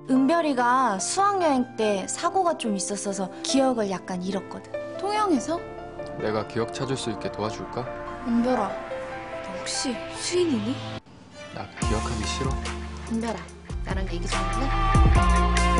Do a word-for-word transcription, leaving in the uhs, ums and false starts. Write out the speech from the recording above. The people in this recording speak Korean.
은별이가 수학여행 때 사고가 좀 있었어서 기억을 약간 잃었거든. 통영에서? 내가 기억 찾을 수 있게 도와줄까? 은별아, 너 혹시 수인이니? 나 기억하기 싫어. 은별아, 나랑 얘기 좀 할래?